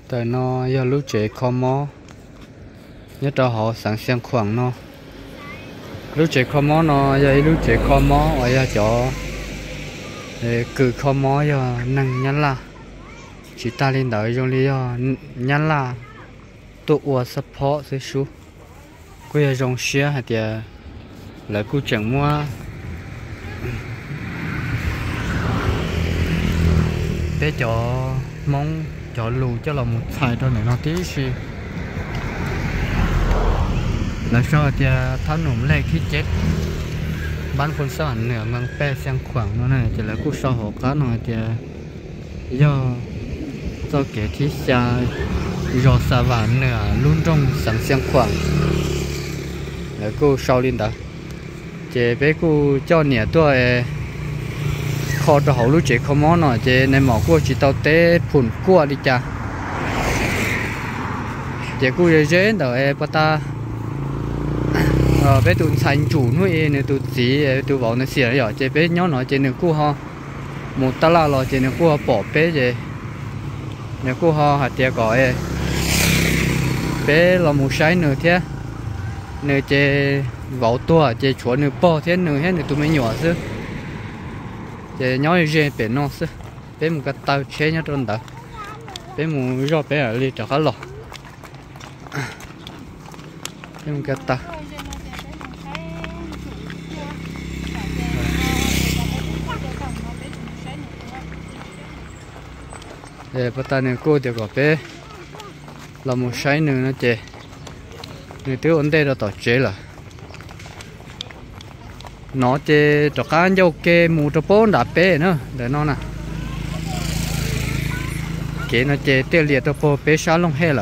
tại nó do lúc chế khó mó nhất là họ sẵn sàng khoảng nó lúc chế khó mó nó do lúc chế khó mó và do cho cử khó mó do năng nhắn là chỉ ta lên đợi trong lý do nhắn là tụ ua support sẽ số quay trong xe hay thì là cô chẳng mua để cho mong cho lù cho là một xài thôi này nó tí xí là sao thì tháo nụm lên khi chết bán con sao hẳn nửa mang pe sang khoảng nó này thì là cô sao họ cá nó thì do kẻ thí xa do xa vạn nửa luôn trong sẵn sang khoảng là cô sao lên đó chế bé cô cho nhẹ tôi kho cho hậu lúc chế không món nào chế nên mỏ cô chỉ tao té phun cua đi cha chế cô dễ đợi bắt ta bé tụi thành chủ nuôi này tụi gì tụi bảo nó xỉa rồi chế bé nhớ nói chế này cô ho một ta la rồi chế này cô bỏ bé chế này cô ho hạt tiệt gọi bé là một trái nữa thế nơi chế vào tua chế chúa nơi bỏ thế nơi hết nơi tụi mấy nhỏ chứ chế nhớ gì bé nó chứ bé một cái tàu chế nhớ trong đó bé một rau bé ở đây cho khá lọ bé một cái tàu để bắt tay này cô thì có bé là một trái nữa nó chế người tiêu ổn định là tỏ chế là nó chế cho cá dâu kê mù cho bốn đạp bé nữa để nó nè kế nó chế tiêu liệt cho cô bé sáng long hết là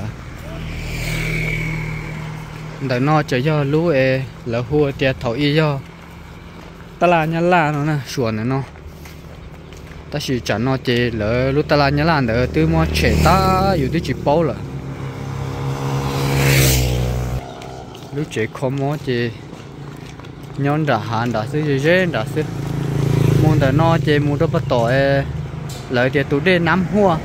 để nó cho do lú là hùa chế thầu y do ta là nhà la nó nè xuồng này nó ta chỉ chọn nó chế lỡ lúc ta là nhà la để từ mua trẻ taอยู่ที่chỉ bao là lúc chế không mua chế nhon đã hạn đãซื้อdễ đãซื้อmuốn để nó chế muốn cho bắt tỏi lợi chế tụi đây nắm hoa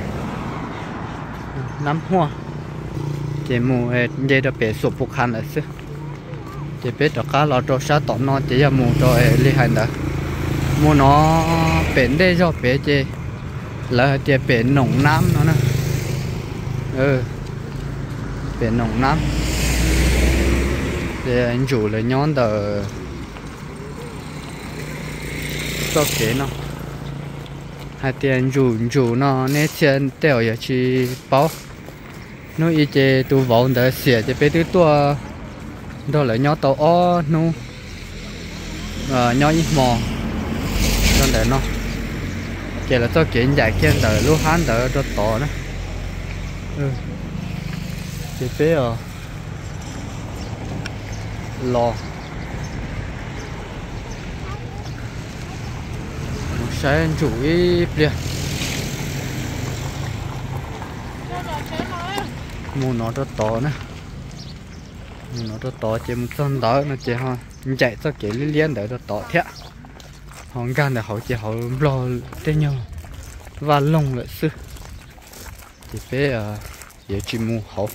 chế mua chế đã bé sụp phục hành làซื้อchế bé cho cá lò cho sát tỏi nó chế là mua cho li hành đã mua nó bền đây cho bé chế là chế bền nồng nám nó nè bền nồng nám để anh chủ là nhón tờ cho kế nó hai tiền chủ nó nét tiền đều là chỉ bao nó ý chế tu vốn để xỉa chế bé thứ tua đó là nhó tàu ó nó nhó ít mò cho để nó chế là cho kế giải kiện tờ lúc hắn tờ cho tỏ đó chế bé lò sẽ chủ ý liền mua nó rất to nữa mua nó rất to chỉ một con đó nó chỉ ha chạy cho cái liên để nó to thế họ gan để họ chỉ họ lo tên nhau và lông lại sư thì bé để chỉ mua họ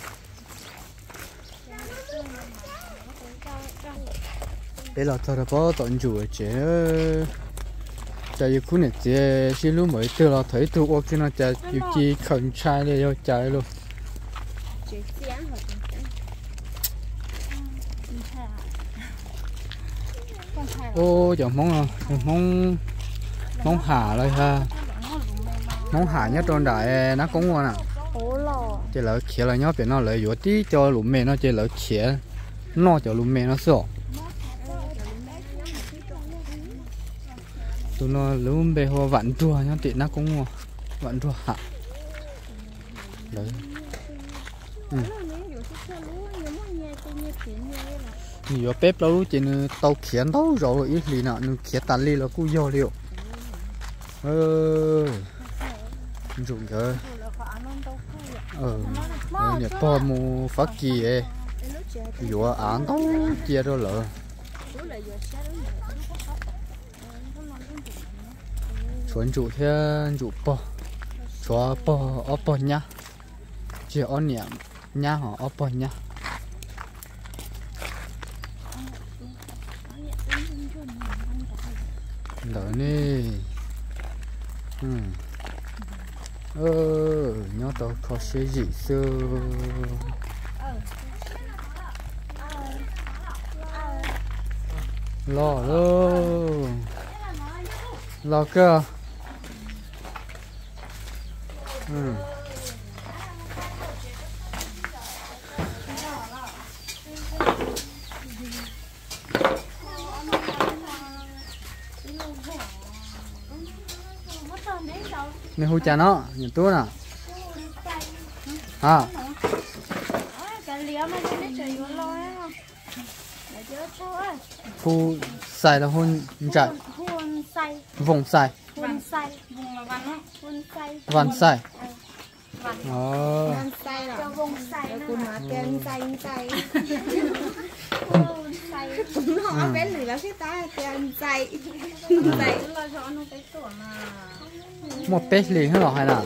bé là thôi đó tận chủ chế chạy khu này chế xí lúc mới từ là thấy từ ô kia nó chạy chỉ khẩn trai để cho chạy luôn ô giờ mong hà đây ha mong hà nhất trong đại nó cũng ngon à chỉ là khía là nhớ biển nó lợi dụng tí cho lũ mè nó chỉ là khía nó cho lũ mè nó sợ tụi nó luôn bề hoa vặn chua nhá tiện nó cũng vặn chua hạ đấy nhiều bếp đâu chỉ tàu khiến đâu rồi ít lì nào khiến tàn lì là cũng vô liệu dùng cái nhật to mua phát kỳ ấy vừa án đâu chia đâu lợ chuẩn chủ thế chủ bò cho bò ở bò nhá chỉ ở nhà nhà họ ở bên nhá đỡ nè nhớ tao có sẽ gì xưa lo luôn lo cơ nên hú cha nó nhìn tôi nè à hú xài là hôn chạy vùng xài vằn xài Vằn xay là vùng xay nó mà tiền xay nó bé lì là cái ta tiền xay là cho nó cái tuổi mà một bé lì hết rồi hay là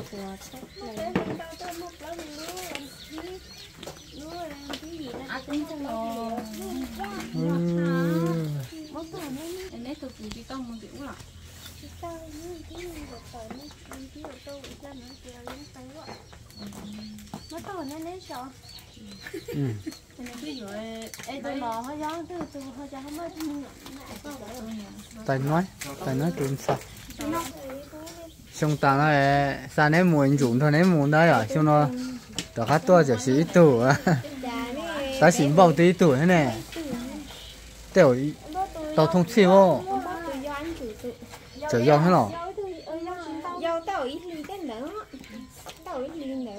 nó to nên đấy sao? tay nói tụi sao? Xong ta nó sao ném muốn dùng thôi ném muốn đấy à? Xong nó đó khác to chỉ ít tuổi à? Ta chỉ bao tí tuổi thế này. Tiểu tao thông chiêu không? Chở dao hết rồi. Dao tao ít ly cái nữa, tao ít ly nữa.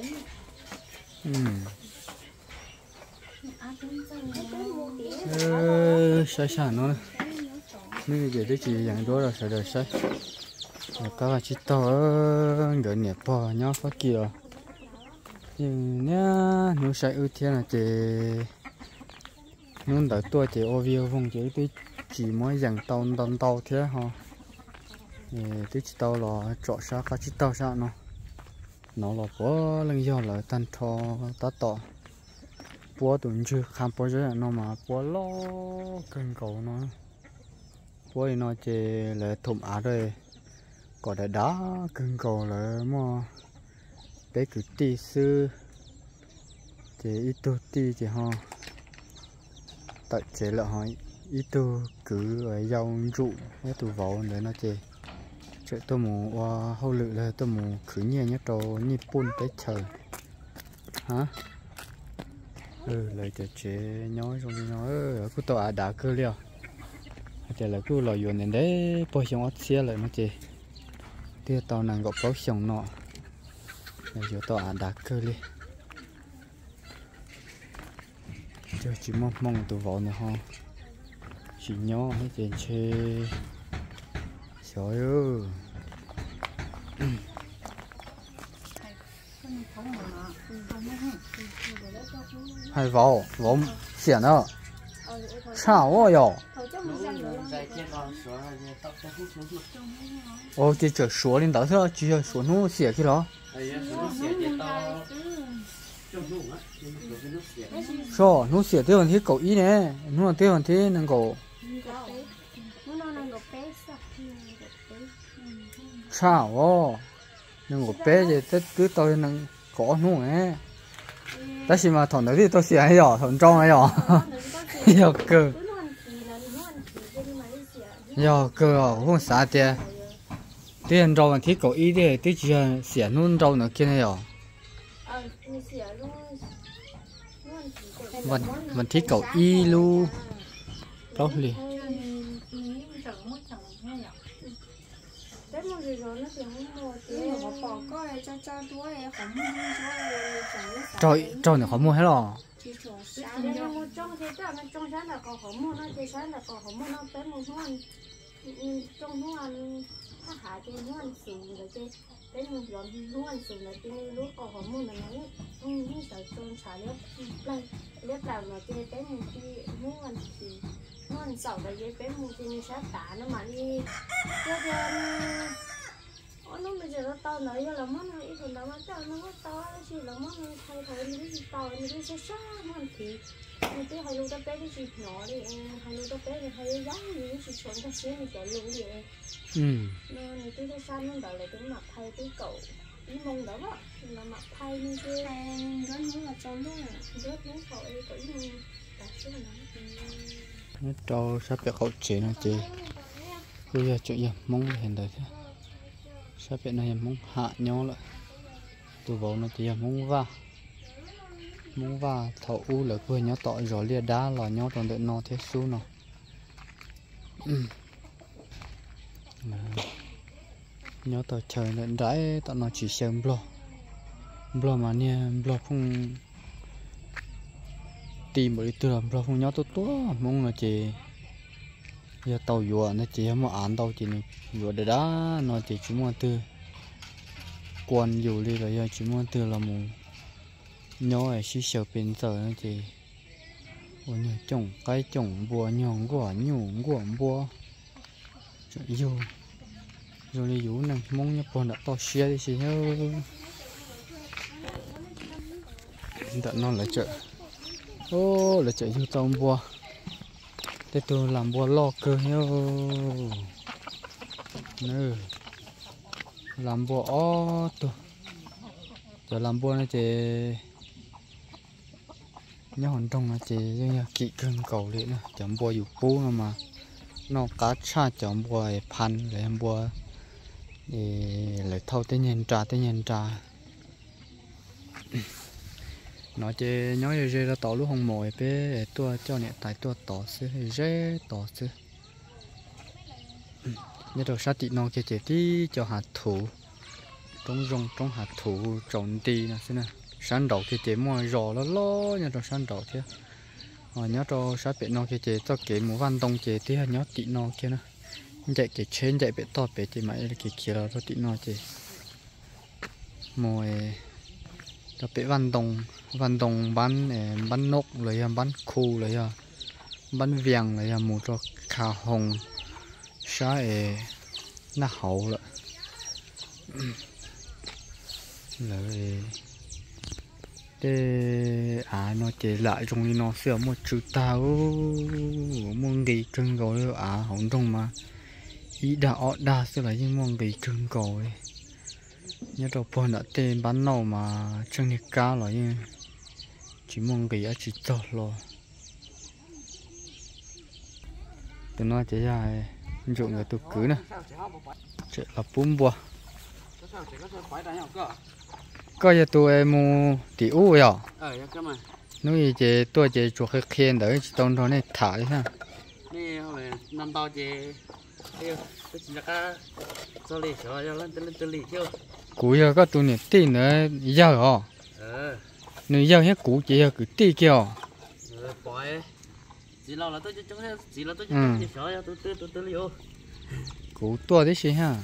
Sai nó này giờ đấy chỉ dạng đó là sai đời sai các bạn chỉ to đỡ nhẹ bò nhau phát kia nhưng nhá nếu sai ưu tiên là chỉ nhưng đỡ tua chỉ ovio vùng chỉ mới dạng tàu thế ha thì chỉ tàu là chỗ sao các chỉ tàu sao nó là bó lần do là tan thò tát tỏ bó tuần chưa khám bó rồi nó mà bó lo cần cầu nó bó thì nó chỉ là thùng á rồi có đại đá cần cầu là mà bé cứ tì sư chỉ ít tu tì chỉ ho tại chỉ là hỏi ít tu cứ ở dâu trụ cái tủ vỏ để nó chỉ chuyện tôi muốn hậu lự là tôi muốn khử nhẹ nhất trâu nhịp bún tới trời hả lời chế nói xong đi nói cứ tao đã cơ liao chỉ là cứ lòi yuan đến đấy bồi xong ớt xía lại nó chỉ tiêu tao nàng gọt bóc xong nọ là giờ tao đã cơ li giờ chỉ mong tụi vợ nữa ha chỉ nhỏ hết tiền chơi trời ơi hai vợ xỉn nữa sao vậy ô chỉ chờ số lên đó thôi chỉ chờ số nó xỉa cái đó số nó xỉa tiêu thì cậu ý nè nó tiêu thì năng cậu sao năng cậu bé thì tất cứ tôi năng có nó nè ta chỉ mà thằng đấy thì tôi xỉa hay rồi thằng trong hay rồi giờ cơ giờ cơ không xả tiền rau thì cậu ý đi thì chỉ xỉa luôn rau nữa kia này rồi vẫn thì cậu ý luôn đâu liền trời này khó mua hết rồi hạ cái nuông sùn rồi cái nuông giòn nuông sùn là cái lúc có hormone môn là nó như sợ trôn xả liếp làm là cái nuông cái nuông sầu là cái nuông cái sát tả nó mà đi cho nó bây giờ nó to nữa giờ là món này ít phần đó mà cho nó to chỉ là món này thay thay đi cái to đi cái xa xa món thì cái hai lô tao bé cái gì nhỏ đi hai lô tao bé thì hai giá gì cái gì chuẩn cái xíu thì cái lô gì nên cái xa nó đợi lại cái mặt thay cái cậu cái mông đó là mặt thay như thế nó là cho nó rớt nó khỏi cái như đặt xuống nó cho sắp bị khẩu chế nó chị bây giờ chuyện gì mong hiện tại thế sắp bị này mong hạ nhau lại từ vào nó chỉ mong va thầu u là quên nhớ tỏi rồi lia đá là nhớ trong đợt nó thế xuống nó nhớ tỏi trời đợt đãi tao nó chỉ xem blo mà nè blo không tìm bởi từ làm blo không nhớ tốt mong là chỉ giờ tàu dùa nó chỉ mà án tàu chỉ dùa để đá nó chỉ muốn từ quan dù đi rồi giờ chỉ muốn từ là mù nhớ ở xí sở bên giờ nó chỉ ôi nhở trồng cái trồng bùa nhồng quả nhung quả bùa dù rồi đi dù này mong nhớ còn đã to xe đi xí hơn đợt nó lại chợ ô lại chợ du tàu bùa để tôi làm bùa lo cơ nhau nữa làm bùa ó tôi giờ làm bùa này chị nhớ hòn đông là chị như kỹ cưng cầu đấy nè chấm bùa dù bú mà nó cá cha chấm bùa pan để em bùa để lại thâu tới nhân trà nói chơi nói rồi là tỏ lúc không mồi bé tua cho nè tại tua tỏ xứ dễ tỏ xứ nhớ đầu sát tị nó kia chỉ tí cho hạt thủ trong hạt thủ trồng tì nè xí nè sáng đầu kia chỉ mua rò lo nhớ đầu sáng đầu thế nhớ đầu sát bé nó kia chỉ cho cái một văn đông chỉ tí nhớ tị nó kia nè chạy cái trên chạy bé to bé chỉ mày cái kia là tị nó chỉ mồi cho bé văn đông bán nóc lấy bán khu lấy bán viang lấy một cho khá hồng sai nó hậu rồi để nó chỉ lại trong đi nó sửa một chữ tao muốn gì cưng rồi không trong mà ý đa sẽ là những món gì cưng rồi nhớ đâu bọn đã tên bán nào mà chân đi cao rồi nhưng chỉ mong gì chỉ cho lo từ nó chỉ là dụng người tôi cứ nè chuyện là bún bò có giờ tôi mua tỷ u rồi nói gì tôi chỉ chuột cái khen để trong đó này thả đi ha nè hồi năm tao chỉ tôi chỉ là cho lì cho lên lì chứ cú giờ có tụi này tí nữa giờ hả nếu giờ hết cú chỉ giờ cứ tí kêu bỏ chỉ là tôi chỉ là tôi chỉ sợ tôi liều cú to đấy xí ha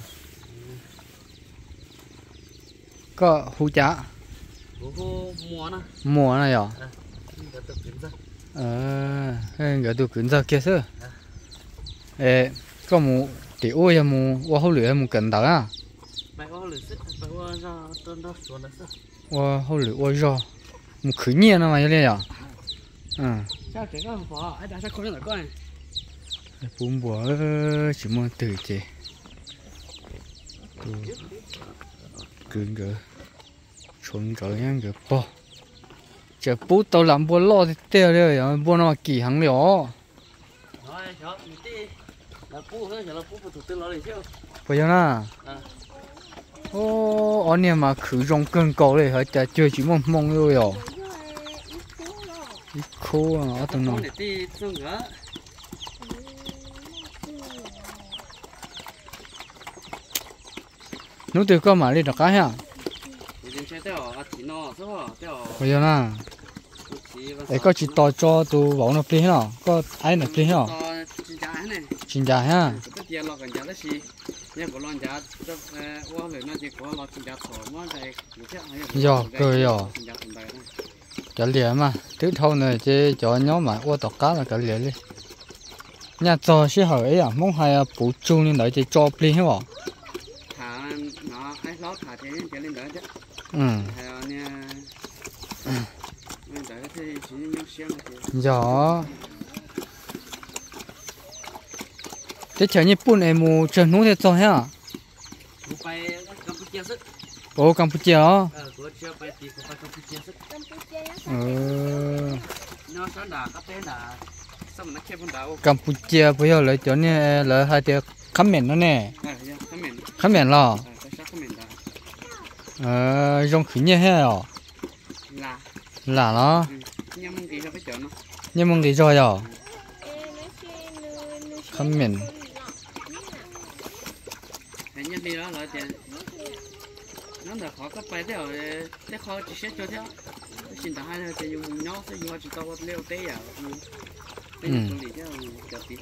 có hú chả mùa này à cái tôi cứng ra kia sơ có một tỷ ôi ya một hoa hậu lửa một cẩn đó à hoa hậu lửa hoa rò một khử nhiên nó mà như thế à sao chỉ có bỏ ai đã sao không được coi bún bò chỉ muốn từ chế cứng gỡ chuẩn gỡ nhang gỡ bò chờ bút tao làm bùa lo thì tiêu rồi bùa nó kỳ hàng liỏ bây giờ na ô anh em mà khử rong cơn cầu này hả chả chơi chỉ mong thôi rồi ít khô ở tầng nào nếu từ có mà đi được cái ha bây giờ na ấy có chỉ to cho tôi bảo nó phi hả có ai nó phi hả chính giá ha giờ cười giờ cái liền mà thứ thâu này chứ cho nhóm mà qua tọt cá là cái liền đi nhà cho sẽ hỏi ấy à mong hay bổ sung lên đấy chứ cho phi hả thả thế cho lên đó chứ hay là nha mình tại cái chỉ nhau xem thì gió thế chờ như bún em mua chờ nung thế cho ha của bay Campuchia sức ô Campuchia của chưa bay thì của bay Campuchia sức nó sáng đà các bé đà xong nó kẹp con đào Campuchia bây giờ lấy chỗ này lấy hai tiệc khăm miền nó nè khăm miền lo rong khỉ nhẹ hết rồi là nó nhưng mong gì cho cái chỗ nó nhưng mong gì rồi à khăm miền nhân đi đó là tiền nó là khó cấp bài theo để khó chỉ xét cho theo xin ta hai thì dùng nó sẽ dùng chỉ tao leo té à té dùng lý cho chợ tí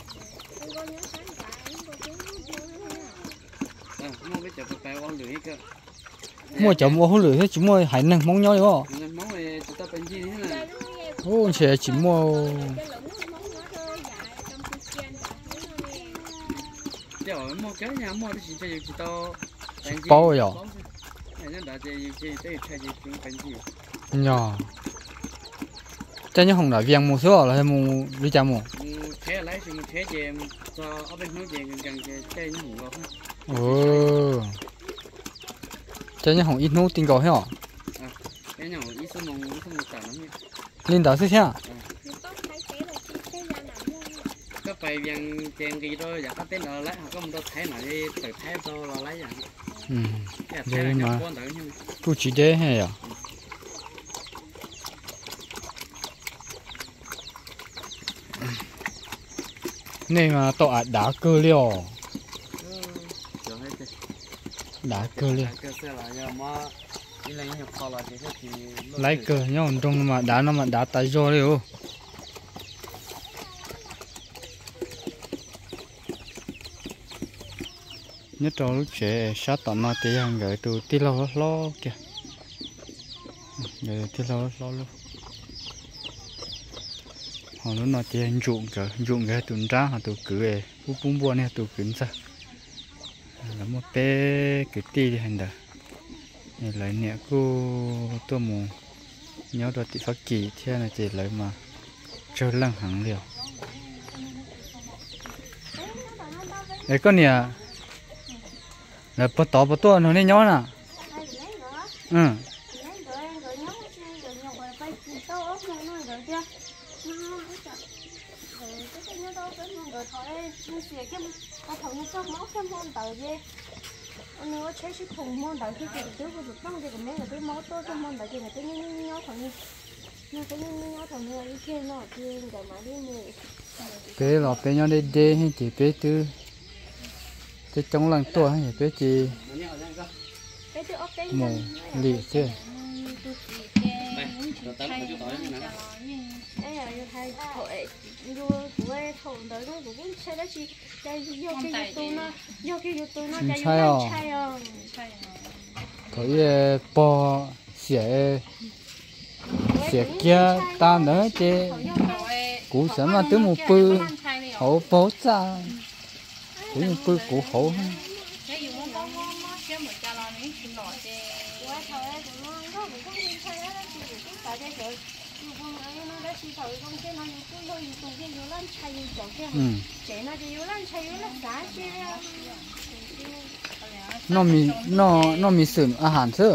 mua cái chợ bài con lưỡi cơ mua chợ mua không lưỡi hết chỉ mua hải nâng mong nhau đấy không mong này chúng ta bên gì thế này ô sẽ chỉ mua giờ mua cái nhà mua cái gì chỉ tao bao rồi nó đã chơi chơi chúng bên gì nhỏ cái như hồng đã viên mua số là hay mua đi chợ mua thế lấy thì thế về cho ở bênนู้นvề gần chơi nó hùng không cái như hồng ít nấu tinh gạo hết hả cái nhỏ ít số mông tàn lắm nha lên đó xem các bài viên tiền gì thôi giờ các tên đó lấy họ có một thái nào đi tự thái cho là lấy vậy vậy mà tôi chỉ để hay à nên mà tọa đá cơ liều đá cơ liều lấy cơ nhau trong mà đá nó mà đá tay vô liều nhất là lúc trẻ sát tận nó thì hàng gửi từ tí lo kìa gửi tí lo luôn họ lúc nó thì anh dụng cái tuần tra họ tụ cứ về bún bún này tụ cứ sao là một bé cái tì thì hành đó này lấy nhẹ cô tôi muốn nhớ được thì phát kỳ thế này thì lấy mà chơi lăng hàng liều đấy con nè là bắt tỏ nó nên nhớ nè nó chế sức thùng môn đầu khi cái thứ của tụi nó thì cái mấy cái thứ máu tôi trong môn đầu thì cái nhớ thằng như cái nhớ thằng như ý kia nó kia cái mà đi mua bé là bé nhau đi hay chỉ bé tư cái trong làng tua hay bé chỉ mù lì chứ thôi bò xẻ kia ta nữa chứ cú sớm mà tới một bự hậu bố ra tới một bự cú hậu nóมีสื่ออาหารเถอะ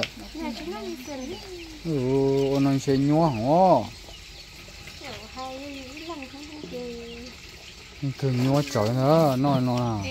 nó sẽ nhua hả thường nhua trời nữa nó à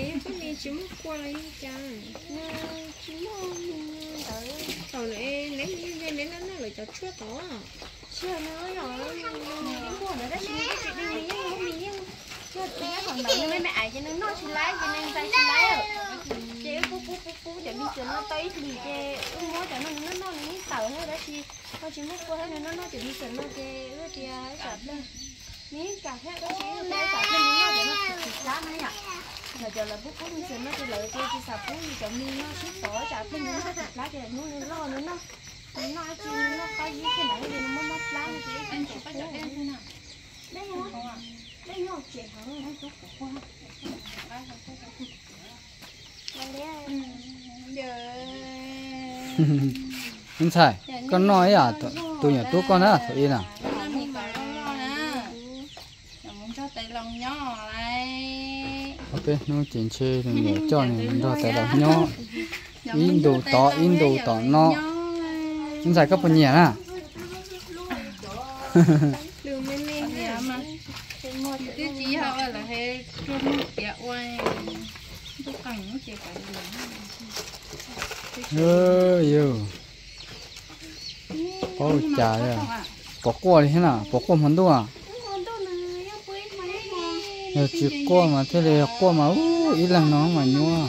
mấy mẹ ai cho nó xin lái cho nên tay xin lái chế phú để đi chơi nó tới thì chế mua cho nó tàu hết đó chi nó chỉ mua qua hết nó chỉ đi chơi nó chế thì sạp lên miếng cà hết đó chỉ nó sạp lên nó để nó thịt lá này à là giờ là phú đi chơi nó thì lợi cái sạp phú đi chọn miếng nó xếp tỏi sạp lên nó thịt lá thì nó lo nữa nó chi nó có gì cái này thì nó mất lá như thế anh chỉ phải chọn em thế nào đây không đây nó chuyện thằng nó chút của con giờ không sai con nói à tôi nhớ tôi con á thôi yên à ok nó chỉnh chơi thì nhớ cho này nó tại lòng nhỏ in đồ tỏ nó không sai các phần nhẹ à cái chỉ họ là hay trôn kẹo quay tôi cần nó chỉ cần yêu có chả đấy bỏ qua đi thế nào bỏ qua món đồ à chỉ qua mà thế này qua mà ít lần nó mà nhua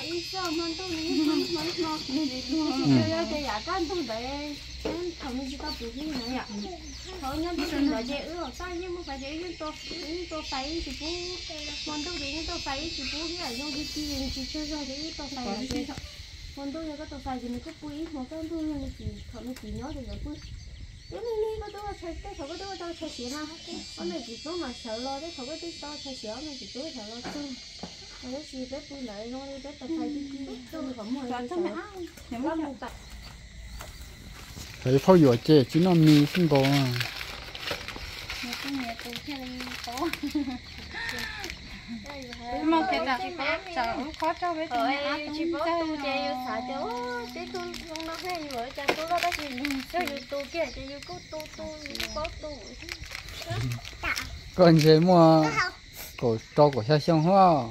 họ nhân đi sinh lợi dễ sao nhưng mà phải dễ tôi phải chỉ bố món tôi đến tôi phải chỉ bố cái là dùng đi tiền chỉ chơi rồi đấy tôi phải là gì món tôi là tôi phải gì mình cứ bùi mà cái tôi là chỉ họ nó chỉ nhớ được bùi nếu như có tôi chơi cái họ có tôi chơi xí nào hôm nay chỉ tôi mà sợ lo đấy họ có tôi chơi xí hôm nay chỉ tôi sợ lo chung mà cái gì bé bùi lại nó đi bé tôi phải đi tôi không muốn làm sợ thấy phao dừa chè chỉ nó mì không có mà cái đó sợ khó cho với tôi chỉ bảo tôi chơi yêu xả cho cái tôi không nói hay rồi cho tôi đó gì cho yêu tôi kia cho yêu tôi có tôi còn gì mua cổ to của xa xong hoa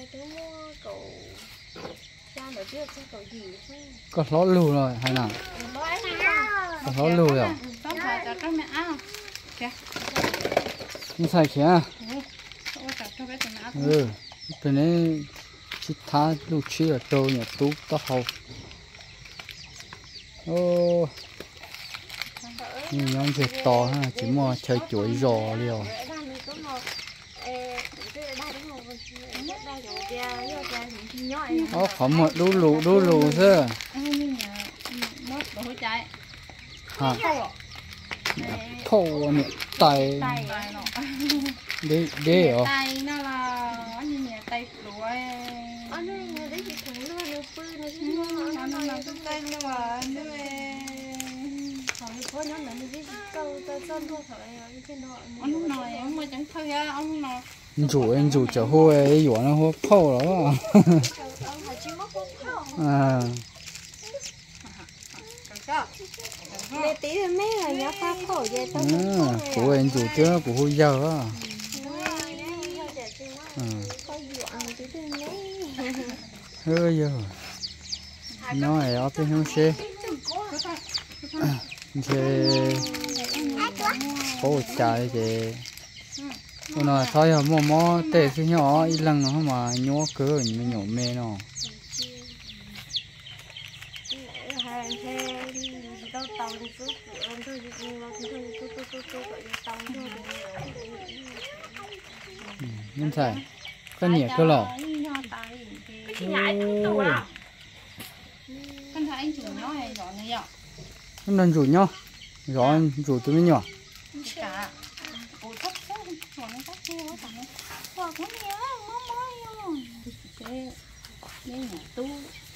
có ló lù rồi hay nào có ló lù rồi không sai kìa cái này chỉ thả lù chi là trâu nhà tú tao hậu ô nhóm việc to ha chỉ mua chơi chuối giò liều có một đu lù chứ hả thô nè tay đế ở tay nó là như nhà tay lụa anh ấy nhà đấy chỉ thằng nó nó pư nó nó tay nó mà nó hỏi có nhóm này nó biết câu ta chân thôi phải cái đó ông nói ông mới chẳng thôi á ông nói anh rủ chở hôi ấy rủ nó hôi phâu đó à để tí mấy là nhá pha khổ vậy tao của anh rủ chứ của hôi giờ á hơi giờ nói ở bên không xe có trái gì nó thôi à mò tệ cái nhỏ ít lần nó mà nhó cỡ mình nhổ mê nó nên phải cái nhẹ cơ lò con thấy anh chủ nhỏ hay nhỏ này nhở con nên rủ nhau rõ anh rủ tụi mình nhỏ cả ủa thấp thấp nó thấp theo quá tặng quá có nhớ mắm cái đây nhà tu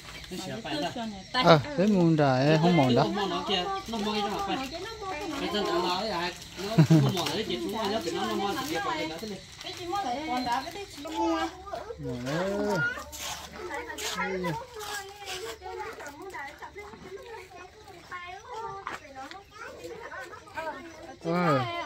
thế muốn ra không mòn đó nó kia nó mòn cái nào phải cái chân đã nói là nó không mòn đấy chỉ chúng nó nhớ nó mòn thì phải đó thế này cái chỉ món lại còn đá cái đấy mua ơi